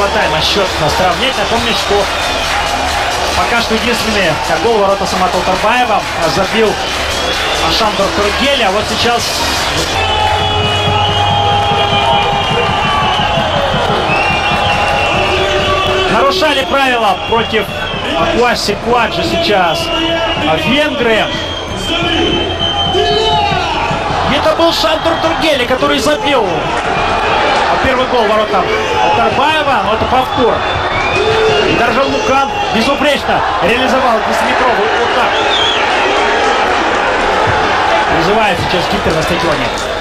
Тайма счет сравнять. Напомню, что пока что единственный гол ворота Самата Утарбаева забил Шандор Тургели. А вот сейчас нарушали правила против Кваси Кваджи сейчас венгры. Это был Шандор Тургели, который забил первый гол ворота Утарбаева, но это повтор. И Даржан Мукан безупречно реализовал 10-метровый удар. Призывает сейчас Кипр на стадионе.